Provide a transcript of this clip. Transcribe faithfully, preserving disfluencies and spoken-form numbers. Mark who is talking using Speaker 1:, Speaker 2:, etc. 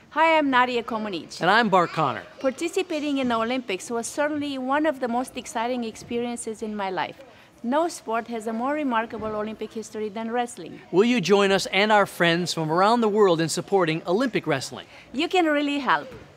Speaker 1: Hi, I'm Nadia Comaneci.
Speaker 2: And I'm Bart Conner.
Speaker 1: Participating in the Olympics was certainly one of the most exciting experiences in my life. No sport has a more remarkable Olympic history than wrestling.
Speaker 2: Will you join us and our friends from around the world in supporting Olympic wrestling?
Speaker 1: You can really help.